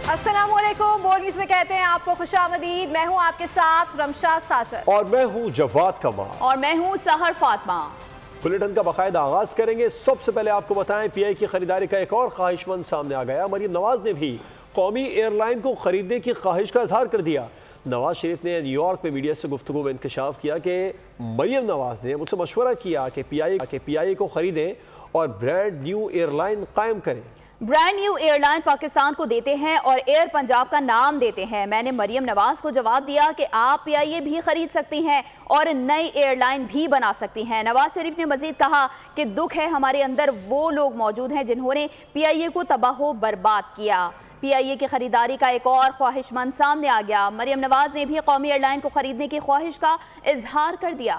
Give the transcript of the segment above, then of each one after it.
अस्सलामुअलैकुम। बोल न्यूज़ में कहते हैं आपको खुशामदीद। मैं हूं आपके साथ रमशा साचर और मैं हूं जवाद कमाल और मैं हूं सहर फातिमा। बुलेटिन का बाकायदा आगाज करेंगे। सबसे पहले आपको बताएं, पीआई की खरीदारी का एक और ख्वाहिशमंद सामने आ गया। मरियम नवाज ने भी कौमी एयरलाइन को खरीदने की ख्वाहिश का इजहार कर दिया। नवाज शरीफ ने न्यूयॉर्क में मीडिया से गुफ्तगू में इंकशाफ किया कि मरियम नवाज ने मुझसे मशवरा किया कि पीआई को खरीदें और ब्रांड न्यू एयरलाइन कायम करें। ब्रांड न्यू एयरलाइन पाकिस्तान को देते हैं और एयर पंजाब का नाम देते हैं। मैंने मरियम नवाज को जवाब दिया कि आप पीआईए भी खरीद सकती हैं और नई एयरलाइन भी बना सकती हैं। नवाज शरीफ ने मजीद कहा कि दुख है हमारे अंदर वो लोग मौजूद हैं जिन्होंने पीआईए को तबाह बर्बाद किया। पीआईए की खरीदारी का एक और ख्वाहिशमंद सामने आ गया। मरियम नवाज ने भी कौमी एयरलाइन को खरीदने की ख्वाहिश का इजहार कर दिया।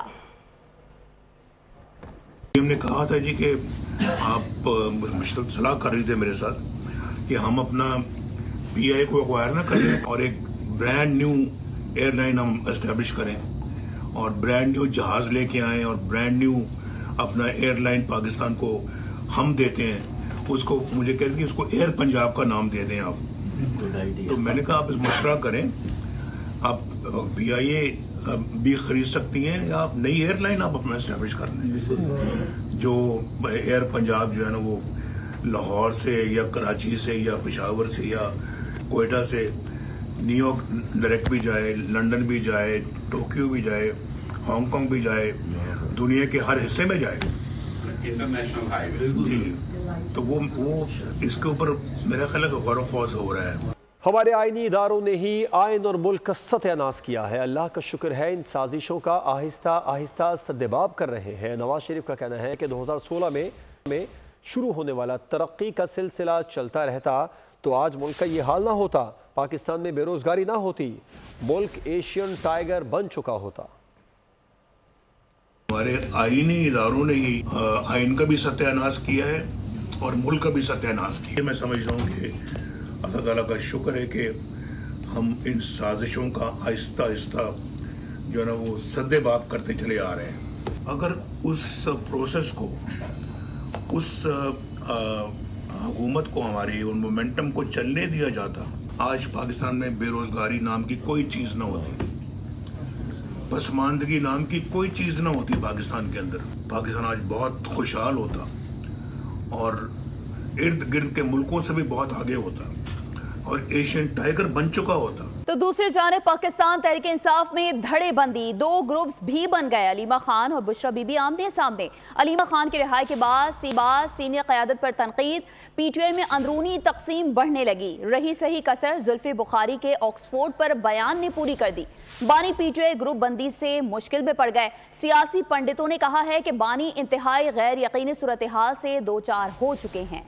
हमने कहा था जी कि आप मुश्किल सलाह कर रही थे मेरे साथ कि हम अपना पीआई को एक्वायर ना करें और एक ब्रांड न्यू एयरलाइन हम एस्टेब्लिश करें और ब्रांड न्यू जहाज लेके आए और ब्रांड न्यू अपना एयरलाइन पाकिस्तान को हम देते हैं। उसको मुझे कहते हैं उसको एयर पंजाब का नाम दे दें आप। तो मैंने कहा आप मशवरा करें, आप पीआईए भी खरीद सकती हैं या आप नई एयरलाइन आप अपना एस्टेब्लिश कर लें। जो एयर पंजाब जो है ना वो लाहौर से या कराची से या पेशावर से या कोयटा से न्यूयॉर्क डायरेक्ट भी जाए, लंदन भी जाए, टोक्यो भी जाए, हांगकांग भी जाए, दुनिया के हर हिस्से में जाए इंटरनेशनल हाईवे जी। तो वो इसके ऊपर मेरा ख्याल है गौर ख्वास हो रहा है। हमारे आईनी इदारों ने ही आइन और मुल्क का सत्यानाश किया है। अल्लाह का शुक्र है इन साजिशों का आहिस्ता आहिस्ता सद्देबाब कर रहे हैं। नवाज शरीफ का कहना है कि 2016 में शुरू होने वाला तरक्की का सिलसिला चलता रहता तो आज मुल्क का ये हाल ना होता, पाकिस्तान में बेरोजगारी ना होती, मुल्क एशियन टाइगर बन चुका होता। हमारे आईनी इदारों ने ही आइन का भी सत्यानाश किया है और मुल्क का भी सत्यानाश किया। मैं समझ रहा हूँ कि अल्लाह ताला का शुक्र है कि हम इन साजिशों का आहिस्ता आहिस्ता जो है ना वो सद्देबाब करते चले आ रहे हैं। अगर उस प्रोसेस को, उस हुकूमत को, हमारी उन मोमेंटम को चलने दिया जाता, आज पाकिस्तान में बेरोजगारी नाम की कोई चीज़ ना होती, पसमानदगी नाम की कोई चीज़ ना होती पाकिस्तान के अंदर। पाकिस्तान आज बहुत खुशहाल होता और इर्द गिर्द के मुल्कों से भी बहुत आगे होता और एशियन टाइगर बन चुका होता। तो दूसरी जानिब पाकिस्तान तहरीक इंसाफ में धड़ेबंदी, दो ग्रुप्स भी बन गए। अलीमा खान और बुशरा बीबी आमने सामने। अलीमा खान की रिहाई के बाद सीनियर क़यादत पर तनकीद, पीटीआई में अंदरूनी तकसीम बढ़ने लगी। रही सही कसर जुल्फी बुखारी के ऑक्सफोर्ड पर बयान ने पूरी कर दी। बानी पीटीआई ग्रुप बंदी से मुश्किल में पड़ गए। सियासी पंडितों ने कहा है कि बानी इंतहाई गैर यकीनी सूरत हाल से दो चार हो चुके हैं।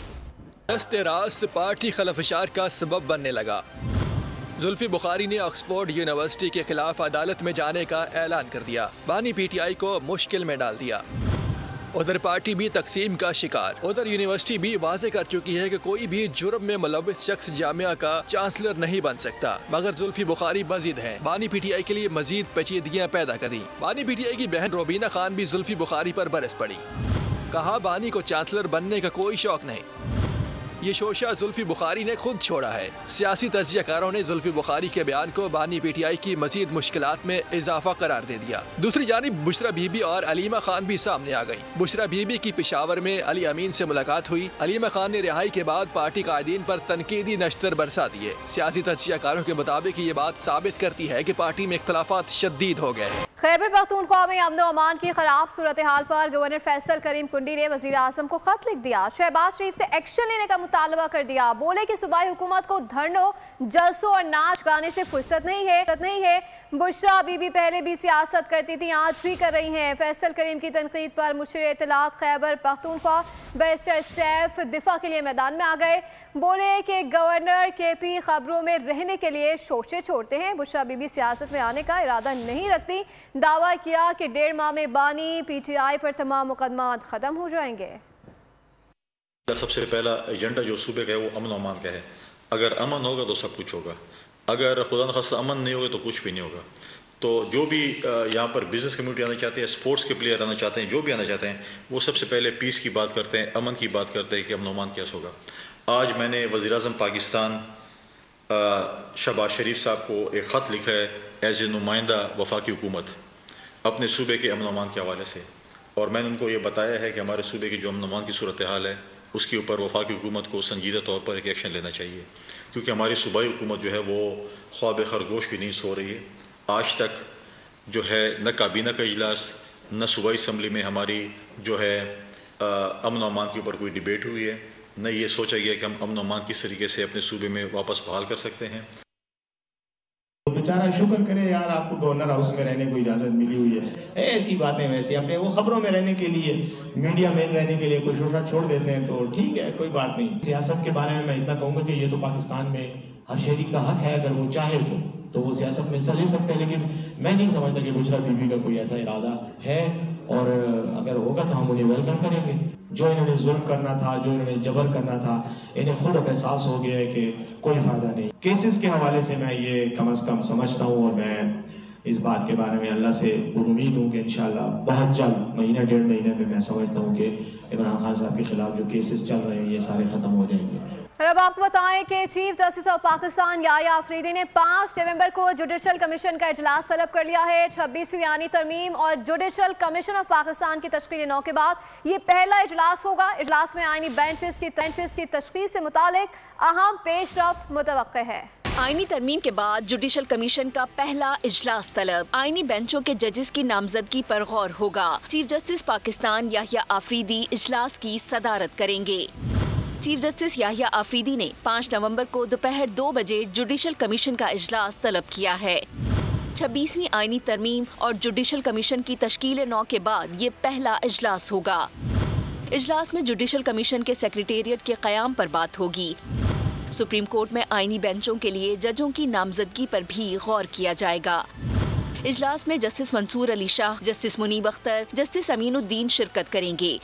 रास्त पार्टी खलफशार का सबब बनने लगा। जुल्फी बुखारी ने ऑक्सफोर्ड यूनिवर्सिटी के खिलाफ अदालत में जाने का ऐलान कर दिया। बानी पीटीआई को मुश्किल में डाल दिया। उधर पार्टी भी तकसीम का शिकार। उधर यूनिवर्सिटी भी वाज़े कर चुकी है कि कोई भी जुर्म में मुलव्विस शख्स जामिया का चांसलर नहीं बन सकता, मगर जुल्फी बुखारी मजीद है। बानी पीटीआई के लिए मजीद पेचीदगियाँ पैदा करी। बानी पीटीआई की बहन रोबीना खान भी जुल्फी बुखारी पर बरस पड़ी। कहा बानी को चांसलर बनने का कोई शौक नहीं। ये शोशा जुल्फी बुखारी ने खुद छोड़ा है। सियासी तज्जियाकारों ने जुल्फी बुखारी के बयान को बानी पीटीआई की मजीद मुश्किलात में इजाफा करार दे दिया। दूसरी जानिब बुशरा बीबी और अलीमा खान भी सामने आ गई। बुशरा बीबी की पेशावर में अली अमीन से मुलाकात हुई। अलीमा खान ने रिहाई के बाद पार्टी कायदीन पर तनकीदी नश्तर बरसा दिए। सियासी तज्जियाकारों के मुताबिक ये बात साबित करती है कि पार्टी में इख्तलाफात शदीद हो गए हैं। खैबर पख्तूनख्वा में अमन अमान की खराब सूरत हाल पर गवर्नर फैसल करीम कुंडी ने वजीर आजम को खत लिख दिया। शहबाज शरीफ से एक्शन लेने का मुतालबा कर दिया। बोले कि सूबाई हुकूमत को धरनों, जलसों और नाच गाने से फुर्सत नहीं है। बुशरा बीबी पहले भी सियासत करती थी, आज भी कर रही हैं। फैसल करीम की तनकीद पर मुशीर इत्तलात खैबर पख्तूनख्वा बैरिस्टर सैफ दिफा के लिए मैदान में आ गए। बोले कि गवर्नर केपी खबरों में रहने के लिए शोशे छोड़ते हैं। बुशरा बीबी सियासत में आने का इरादा नहीं रखती। दावा किया कि 1.5 माह में बानी पीटीआई पर तमाम मुकदमा खत्म हो जाएंगे। सबसे पहला एजेंडा जो सूबे का है वो अमन अमान का है। अगर अमन होगा तो सब कुछ होगा, अगर खुदा न खास्ता अमन नहीं होगा तो कुछ भी नहीं होगा। तो जो भी यहाँ पर बिज़नेस कम्युनिटी आना चाहते हैं, स्पोर्ट्स के प्लेयर आना चाहते हैं, जो भी आना चाहते हैं, वो सबसे पहले पीस की बात करते हैं, अमन की बात करते हैं कि अमन अमान कैसे होगा। आज मैंने वज़ीर-ए-आज़म पाकिस्तान शहबाज शरीफ साहब को एक ख़त लिखा है एज ए नुमाइंदा वफाकी हुकूमत अपने सूबे के अमन अमान के हवाले से, और मैंने उनको ये बताया है कि हमारे सूबे की जो अमन अमान की सूरत हाल है उसके ऊपर वफाकी हुकूमत को संजीदा तौर पर एक एक्शन लेना चाहिए, क्योंकि हमारी सूबाई हुकूमत जो है वो ख्वाब खरगोश की नींद सो रही है। आज तक जो है न काबीना का इजलास न सूबाई असम्बली में हमारी जो है अमन अमान के ऊपर कोई डिबेट हुई है, न ये सोचा गया कि हम अमन अमान किस तरीके से अपने सूबे में वापस बहाल कर सकते हैं। तो बेचारा शुक्र करे यार आपको गवर्नर हाउस में रहने को इजाज़त मिली हुई है। ऐसी बातें वैसी अपने वो खबरों में रहने के लिए, मीडिया में रहने के लिए कोई शोशा छोड़ देते हैं तो ठीक है, कोई बात नहीं। सियासत के बारे में मैं इतना कहूँगा कि ये तो पाकिस्तान में हर शहरी का हक है, अगर वो चाहे तो वो सियासत में हिस्सा ले सकते हैं, लेकिन मैं नहीं समझता कि बुशरा बीबी का कोई ऐसा इरादा है, और अगर होगा तो हम उन्हें वेलकम करेंगे। जो इन्होंने जुल्म करना था, जो इन्होंने जबर करना था, इन्हें खुद अब एहसास हो गया है कि कोई फायदा नहीं। केसेस के हवाले से मैं ये कम से कम समझता हूँ, और मैं इस बात के बारे में अल्लाह से उम्मीद हूँ कि इंशाल्लाह बहुत जल्द, महीना डेढ़ महीने में मैं समझता हूँ कि इमरान खान साहब के खिलाफ जो केसेस चल रहे हैं ये सारे खत्म हो जाएंगे। और अब आपको बताएं कि chief justice of Pakistan Yahya Afridi ने 5 नवंबर को जुडिशल कमीशन का इजलास तलब कर लिया है। 26वीं आईनी तरमीम और जुडिशल कमीशन ऑफ पाकिस्तान की तश्कील 9 के बाद ये पहला इजलास होगा। इजलास में आईनी बेंचेस की तश्कील से मुतालिक अहम पेशरफ्त मुतवक्के है। आईनी तरमीम के बाद जुडिशल कमीशन का पहला इजलास तलब आईनी बेंचों के जजेस की नामजदगी पर गौर होगा। चीफ जस्टिस पाकिस्तान याह्या आफरीदी इजलास की सदारत करेंगे। चीफ जस्टिस याह्या आफरीदी ने 5 नवंबर को दोपहर 2 बजे जुडिशल कमीशन का इजलास तलब किया है। 26वीं आईनी तरमीम और जुडिशल कमीशन की तश्कील 9 के बाद ये पहला इजलास होगा। इजलास में जुडिशल कमीशन के सेक्रेटेरिएट के क़याम पर बात होगी। सुप्रीम कोर्ट में आईनी बेंचों के लिए जजों की नामजदगी पर भी गौर किया जाएगा। इजलास में justice Mansoor Ali Shah, justice Munib Akhtar, justice Aminuddin शिरकत करेंगे।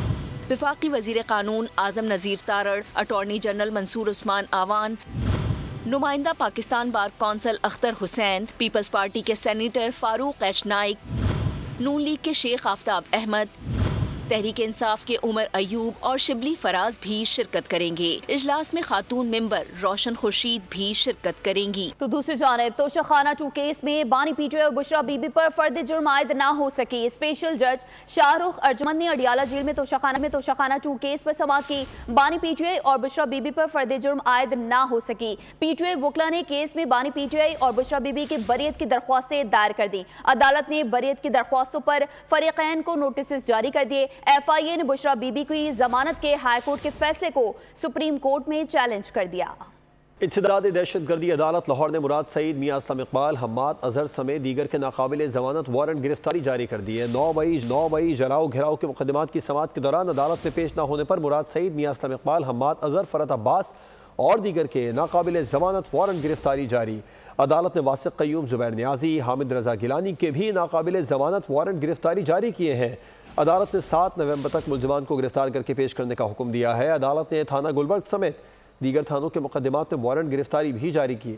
वफाकी वजीर कानून आजम नज़ीर तारड़, अटॉर्नी जनरल मंसूर उस्मान आवान, नुमाइंदा Pakistan bar council Akhtar Hussain, People's Party के senator Farooq H Naek, Noon League के शेख आफ्ताब अहमद, तहरीक इंसाफ के उमर अयूब और शिबली फराज भी शिरकत करेंगे। इजलास में खातून मेंबर रोशन खुर्शीद भी शिरकत करेंगी। तो दूसरी जानिब तोशाखाना 2 केस में बानी पीटीआई और बुशरा बीबी पर फर्द जुर्म आयद ना हो सके। स्पेशल जज शाहरुख अर्जुमंद ने अडियाला जेल में तोशाखाना 2 केस पर समाअत की। बानी पीटीआई और बुशरा बीबी पर फर्द जुर्म आयद ना हो सकी। पीटीआई वकला ने केस में बानी पीटीआई और बुशरा बीबी की बरियत की दरख्वास्तें दायर कर दी। अदालत ने बरियत की दरख्वास्तों पर फरीकैन को नोटिस जारी कर दिए। FIA ने बुशरा बीबी की जमानत के हाईकोर्ट के फैसले को सुप्रीम कोर्ट में चैलेंज कर दिया। इंसदाद दहशतगर्दी अदालत लाहौर ने मुराद सईद, मियां असलम इकबाल, हम्माद अजहर समेत दीगर के नाकाबिल जमानत वारंट गिरफ्तारी जारी कर दी है। 9 मई जलाओ घेराव के मुकदमात की समाअत के दौरान अदालत में पेश न होने पर मुराद सईद, मियां असलम इकबाल, हम्माद अजहर, फरत अब्बास और दीगर के नाकाबिल जमानत वारंट गिरफ्तारी जारी। अदालत ने वासिक कयूम, जुबैर न्याजी, हामिद रजा गिलानी के भी नाकाबिल जमानत वारंट गिरफ्तारी जारी किए हैं। अदालत ने 7 नवंबर तक मुलजमान को गिरफ्तार करके पेश करने का हुक्म दिया है। अदालत ने थाना गुलबर्ग समेत दीगर थानों के मुकदमात में वारंट गिरफ्तारी भी जारी की है।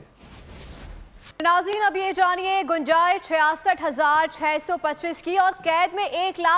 नाज़रीन, अब ये जानिए गुंजाइश 66,625 की और कैद में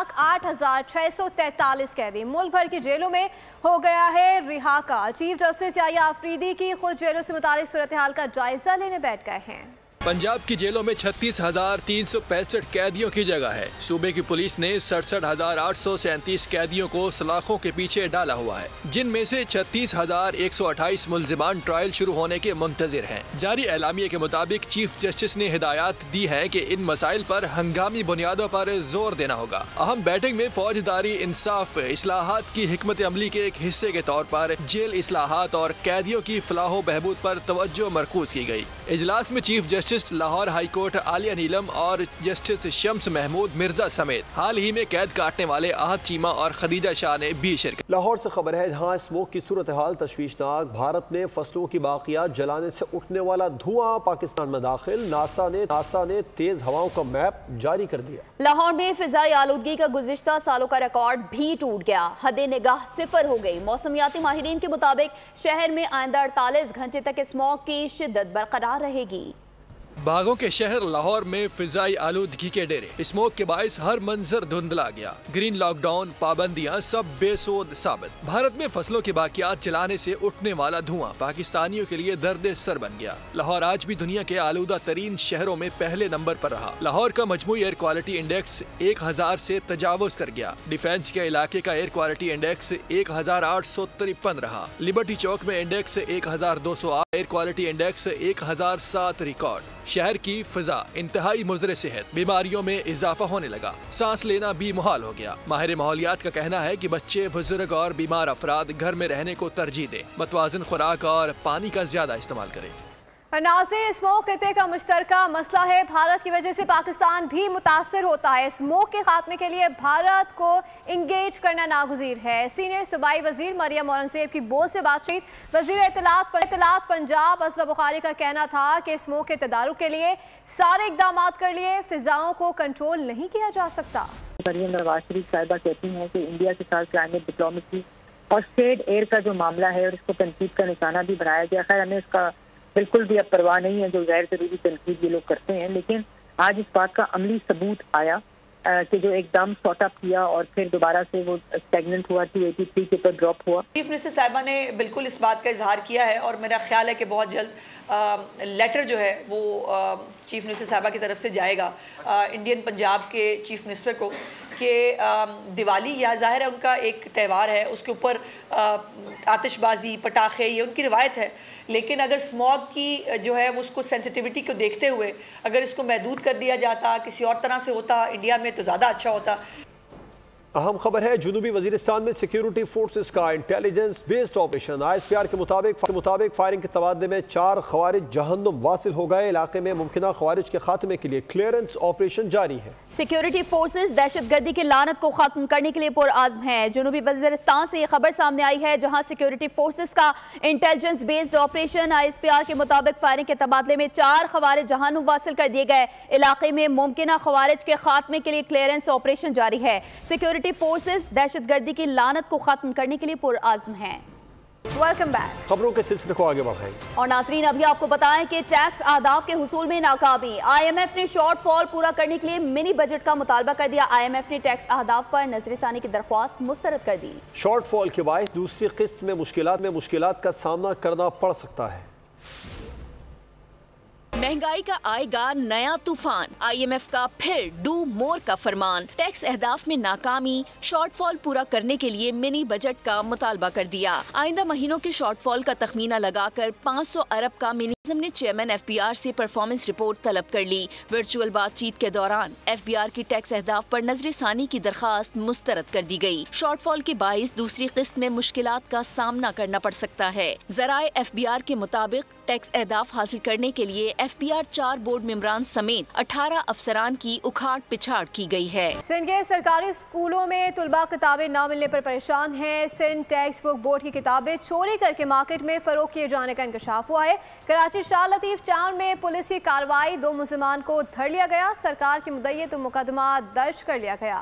1,08,643 कैदी। मुल्क भर की जेलों में हो गया है रिहा का। चीफ जस्टिस याह्या आफरीदी की खुद जेलों से मुतालिक सूरत हाल का जायजा लेने बैठ गए हैं। पंजाब की जेलों में 36,365 कैदियों की जगह है। सूबे की पुलिस ने 67,837 कैदियों को सलाखों के पीछे डाला हुआ है, जिनमें से 36,128 मुल्जिमान ट्रायल शुरू होने के मुंतजिर हैं। जारी एलामिये के मुताबिक चीफ जस्टिस ने हिदायत दी है कि इन मसाइल पर हंगामी बुनियादों पर जोर देना होगा। अहम बैठक में फौजदारी इंसाफ इस्लाहात की हिकमत अमली के एक हिस्से के तौर पर जेल इस्लाहात और कैदियों की फलाह बहबूद पर तवज्जो मरकूज की गई। इजलास में chief justice Lahore high court Aalia Neelum और जस्टिस शम्स महमूद मिर्जा समेत हाल ही में कैद काटने वाले आहत चीमा और खदीजा शाह ने भी शिरकत। लाहौर से खबर है, जहां स्मोक की सूरत हाल तशवीशनाक। भारत ने फसलों की बाकियात जलाने से उठने वाला धुआं पाकिस्तान में दाखिल। नासा ने तेज हवाओं का मैप जारी कर दिया। लाहौर में फिजाई आलूदगी का गुज़िश्ता सालों का रिकॉर्ड भी टूट गया। हद निगाह 0 हो गई। मौसमियाती माहिरीन के मुताबिक शहर में आइंदा 48 घंटे तक स्मोक की शिद्दत बरकरार रहेगी। बागों के शहर लाहौर में फिजाई आलूदगी के डेरे, स्मोक के बायस हर मंजर धुंधला गया। ग्रीन लॉकडाउन, पाबंदियां सब बेसोध साबित। भारत में फसलों के बाकियात जलाने से उठने वाला धुआं पाकिस्तानियों के लिए दर्द सर बन गया। लाहौर आज भी दुनिया के आलूदा तरीन शहरों में पहले नंबर पर रहा। लाहौर का मजमूई एयर क्वालिटी इंडेक्स 1000 से तजावुज कर गया। डिफेंस के इलाके का एयर क्वालिटी इंडेक्स 1853 रहा। लिबर्टी चौक में index 1208, air quality index 1007 record. शहर की फिजा इंतहाई मुज़र सेहत, बीमारियों में इजाफा होने लगा, सांस लेना भी मुहाल हो गया। माहिर माहौलियात का कहना है कि बच्चे, बुजुर्ग और बीमार अफराद घर में रहने को तरजीह दें, मतवाज़न खुराक और पानी का ज्यादा इस्तेमाल करें। नाज़रीन, स्मोक खिते का मुश्तरका मसला है। भारत की वजह से पाकिस्तान भी मुतासर होता है। स्मोक के खात्मे के लिए भारत को इंगेज करना नागुज़ीर है। सीनियर सूबाई वजीर मरियम औरंगजेब की बोल से बातचीत। वजीर इत्तलात पंजाब असमा बुखारी का कहना था कि स्मोक के तदारुक के लिए सारे इकदाम कर लिए, फिजाओं को कंट्रोल नहीं किया जा सकता। मरियम नवाज शरीफ साहिबा कहती हैं कि इंडिया के साथ क्लाइमेट डिप्लोमेसी और स्टेट एयर का जो मामला है और इसको तनकीद का निशाना भी बनाया गया। खैर, हमें इसका बिल्कुल भी अब परवाह नहीं है जो गैर जरूरी तनकीद ये लोग करते हैं, लेकिन आज इस बात का अमली सबूत आया कि जो एकदम सॉर्ट अप किया और फिर दोबारा से वो स्टैग्नेंट हुआ, 283 के ऊपर ड्रॉप हुआ। चीफ मिनिस्टर साहिबा ने बिल्कुल इस बात का इजहार किया है और मेरा ख्याल है कि बहुत जल्द लेटर जो है वो चीफ मिनिस्टर साहिबा की तरफ से जाएगा इंडियन पंजाब के चीफ मिनिस्टर को कि दिवाली या ज़ाहिर है उनका एक त्यौहार है, उसके ऊपर आतिशबाजी, पटाखे, ये उनकी रिवायत है, लेकिन अगर स्मॉग की जो है वो उसको सेंसिटिविटी को देखते हुए अगर इसको महदूद कर दिया जाता, किसी और तरह से होता इंडिया में, तो ज़्यादा अच्छा होता। अहम खबर है, जुनूबी वजीरिस्तान में सिक्योरिटी फोर्सेस का इंटेलिजेंस बेस्ड ऑपरेशन। ISPR के मुताबिक फायरिंग के तबादले में 4 खवारिज जहन्नुम वासिल हो गए। इलाके में मुमकिना खवारिज के खात्मे के लिए क्लियरेंस ऑपरेशन जारी है। सिक्योरिटी फोर्सेस दहशतगर्दी की लानत को खत्म करने के लिए पुरआज़्म है। जुनूबी वजीरिस्तान से ये खबर सामने आई है जहां सिक्योरिटी फोर्सेस का इंटेलिजेंस बेस्ड ऑपरेशन। ISPR के मुताबिक फायरिंग के तबादले में 4 खवारिज जहन्नुम वासिल कर दिए गए। इलाके में मुमकिना खवारिज के खात्मे के लिए क्लियरेंस ऑपरेशन जारी है। सिक्योरिटी फोर्सेस दहशतगर्दी की लानत को खत्म करने के लिए पुरआज़्म हैं। Welcome back. खबरों के सिलसिले को आगे बढ़ाएंगे। और नाज़रीन, अभी आपको बताएं कि टैक्स अहदाफ के हुसूल में नाकामी। IMF ने शॉर्ट फॉल पूरा करने के लिए मिनी बजट का मुतालबा कर दिया। IMF ने टैक्स अहदाफ पर नजरसानी की दरख्वास्त मुस्तरद कर दी। शॉर्ट फॉल के बायस दूसरी किस्त में मुश्किलात का सामना करना पड़ सकता है। महंगाई का आएगा नया तूफान। IMF का फिर डू मोर का फरमान। टैक्स अहदाफ में नाकामी, शॉर्टफॉल पूरा करने के लिए मिनी बजट का मुतालबा कर दिया। आइंदा महीनों के शॉर्टफॉल का तखमीना लगाकर 500 अरब का मिनी ने चेयरमैन FBR से परफॉर्मेंस रिपोर्ट तलब कर ली। वर्चुअल बातचीत के दौरान FBR की टैक्स अहदाफ पर नजरसानी की दरखास्त मुस्तरद कर दी गई। शॉर्टफॉल के बाइस दूसरी किस्त में मुश्किलात का सामना करना पड़ सकता है। जराए FBR के मुताबिक टैक्स अहदाफ हासिल करने के लिए FBR 4 बोर्ड मेंबरान समेत 18 अफसरान की उखाड़ पिछाड़ की गई है। सिंध के सरकारी स्कूलों में तुलबा किताबें न मिलने पर परेशान है। सिंध टेक्स्ट बुक बोर्ड की किताबें चोरी करके मार्केट में फरोख्त किए जाने का इंकशाफ हुआ है। कराची शाह लतीफ टाउन में पुलिस की कार्रवाई, 2 मुलजिमान को धर लिया गया। सरकार की मुद्दत मुकदमा दर्ज कर लिया गया।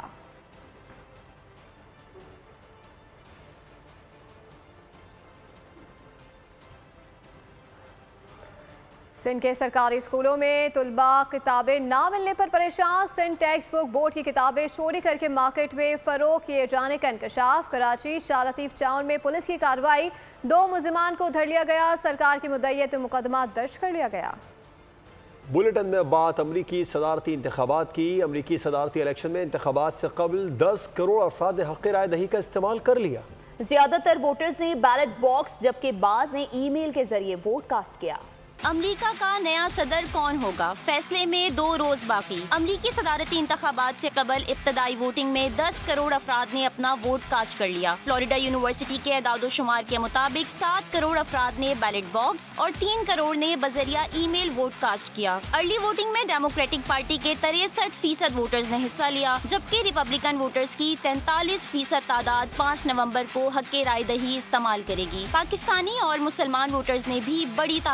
सिंध के सरकारी स्कूलों में तुलबा किताबें ना मिलने पर परेशान। सिंध टेक्स्ट बुक बोर्ड की किताबें चोरी करके मार्केट में फरोख्त किए जाने का इंकशाफ। कराची शाह लतीफ टाउन में पुलिस की कार्रवाई, 2 मुलजिमान को धर लिया गया। सरकार की मुद्दत मुकदमा दर्ज कर लिया गया। बुलेटिन में बात अमरीकी सदारती इंतखाबात की। अमरीकी सदारती इलेक्शन में इंतखाबात से कबल 10 करोड़ अफराद ने हक़ राय दही का इस्तेमाल कर लिया। ज्यादातर वोटर्स ने बैलेट बॉक्स, जबकि बाज ने ईमेल के जरिए वोट कास्ट किया। अमरीका का नया सदर कौन होगा, फैसले में 2 रोज बाकी। अमरीकी सदारती इंतखाबात से कबल इब्तदाई वोटिंग में 10 करोड़ अफराद ने अपना वोट कास्ट कर लिया। फ्लोरिडा यूनिवर्सिटी के एदादोशुमार के मुताबिक 7 करोड़ अफराद ने बैलेट बॉक्स और 3 करोड़ ने बजरिया ईमेल वोट कास्ट किया। अर्ली वोटिंग में डेमोक्रेटिक पार्टी के 63% वोटर्स ने हिस्सा लिया, जबकि रिपब्लिकन वोटर्स की 43% तादाद 5 नवम्बर को हक राय दही इस्तेमाल करेगी। पाकिस्तानी और मुसलमान वोटर्स ने भी बड़ी तादाद में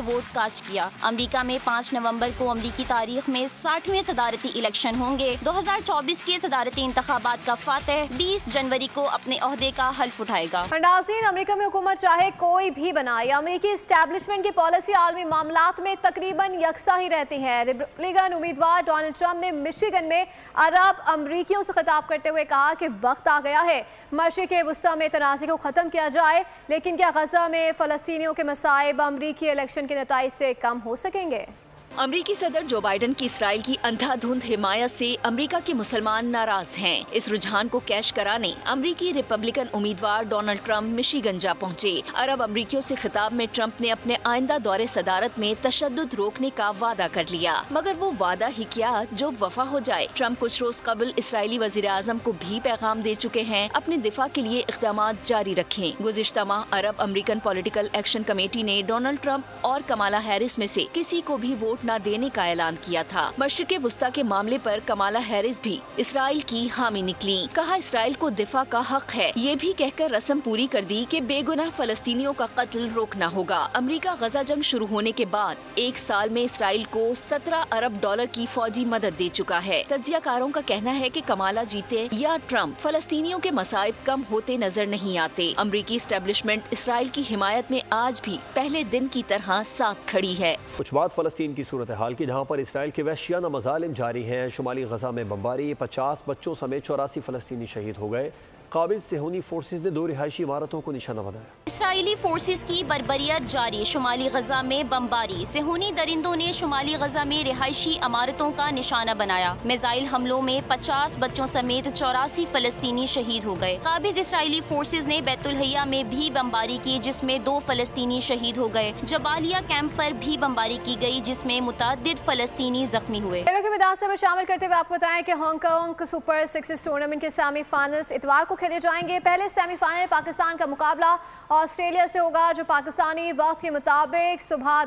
वोट कास्ट किया। अमेरिका में 5 नवंबर को अमेरिकी तारीख में 60वें सदारती इलेक्शन होंगे। 2024 के सदारती इंतखाबात का फातेह 20 जनवरी को अपने ओहदे का हल्फ उठाएगा। नाज़रीन, अमेरिका में हुकूमत चाहे कोई भी बनाए, अमेरिकी एस्टैब्लिशमेंट की पॉलिसी आलमी मामलात में तकरीबन यकसा ही रहती है। रिपब्लिकन उम्मीदवार डोनाल्ड ट्रंप ने मिशिगन में अरब अमरीकियों से खिताब करते हुए कहा कि वक्त आ गया है मशरिक़ वुस्ता में तनाज़े को ख़त्म किया जाए, लेकिन क्या गज़ा में फ़लस्तीनियों के मसाइब अमरीकी इलेक्शन के नताइज से कम हो सकेंगे? अमरीकी सदर जो बाइडन की इसराइल की अंधाधुंध हिमायत से अमरीका के मुसलमान नाराज हैं। इस रुझान को कैश कराने अमरीकी रिपब्लिकन उम्मीदवार डोनाल्ड ट्रंप मिशिगन जा पहुंचे। अरब अमरीकियों से खिताब में ट्रंप ने अपने आइंदा दौरे सदारत में तशद्दुद रोकने का वादा कर लिया, मगर वो वादा ही क्या जो वफा हो जाए। ट्रंप कुछ रोज कबल इसराइली वजीर आजम को भी पैगाम दे चुके हैं अपने दिफा के लिए इक़दाम जारी रखें। गुज़िश्ता माह Arab American political action committee ने डोनाल्ड ट्रंप और कमाला हैरिस में से किसी को भी वोट न देने का ऐलान किया था। मशरिक़ वुस्ता के मामले पर कमाला हैरिस भी इसराइल की हामी निकली। कहा इसराइल को दिफा का हक है, ये भी कहकर रस्म पूरी कर दी कि बेगुनाह फलस्तीनियों का कत्ल रोकना होगा। अमेरिका गजा जंग शुरू होने के बाद 1 साल में इसराइल को 17 अरब डॉलर की फौजी मदद दे चुका है। तज्जियाकारों का कहना है कि कमाला जीते या ट्रंप, फलस्तीनियों के मसाइब कम होते नजर नहीं आते। अमरीकी एस्टेब्लिशमेंट इसराइल की हिमायत में आज भी पहले दिन की तरह साथ खड़ी है। कुछ बात फलस्तीन की सूरत हाल की, जहाँ पर इसराइल के वहशियाना मज़ालिम जारी हैं। शुमाली गजा में बमबारी, 50 बच्चों समेत 84 फलस्तीनी शहीद हो गए। काबिज सेहूनी फोर्सेज ने 2 रिहायशी इमारतों को निशाना बनाया। इसराइली फोर्सेज की बर्बरियत जारी, शुमाली गजा में बमबारी, सेहूनी दरिंदों ने शुमाली गजा में रिहायशी इमारतों का निशाना बनाया। मिसाइल हमलों में 50 बच्चों समेत 84 फलस्तीनी शहीद हो गए। काबिज इसराइली फोर्सेज ने बैतुल हया में भी बमबारी की, जिसमें 2 फलस्तीनी शहीद हो गए। जबालिया कैंप पर भी बमबारी की गई, जिसमें मुतअद्दिद फलस्तीनी जख्मी हुए। शामिल करते हुए आपको बताएं कि हांगकांग सुपर 6 टूर्नामेंट के सेमीफाइनल्स इतवार को खेले जाएंगे। पहले सेमीफाइनल पाकिस्तान का मुकाबला ऑस्ट्रेलिया से होगा, जो पाकिस्तानी वक्त के मुताबिक सुबह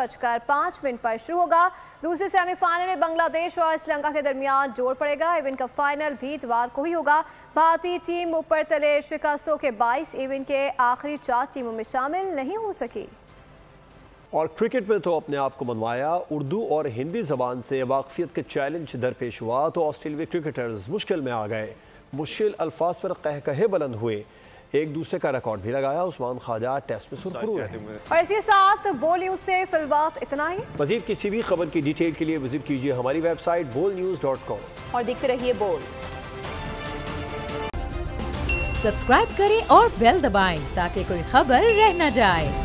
10:05 पर शुरू होगा। दूसरे सेमीफाइनल में बांग्लादेश और श्रीलंका के दरमियान जोड़ पड़ेगा। इवेंट का फाइनल भी इतवार को ही होगा। भारतीय टीम ऊपर तले शिकस्तों के 22 इवेंट के आखिरी 4 टीमों में शामिल नहीं हो सकी। और क्रिकेट में तो अपने आप को मनवाया, उर्दू और हिंदी ज़बान से वाकफियत के चैलेंज दरपेश हुआ तो ऑस्ट्रेलियाई क्रिकेटर्स मुश्किल में आ गए। मुश्किल अल्फाज पर कहकहे बुलंद हुए, एक दूसरे का रिकॉर्ड भी लगाया। उस्मान ख्वाजा टेस्ट में सुरखरू रहे। और इसके साथ बोल न्यूज से फिलहाल इतना ही। मज़ीद किसी भी खबर की डिटेल के लिए विजिट कीजिए हमारी वेबसाइट bolnews.com और देखते रहिए बोल। सब्सक्राइब करें और बेल दबाएं ताकि कोई खबर रह न जाए।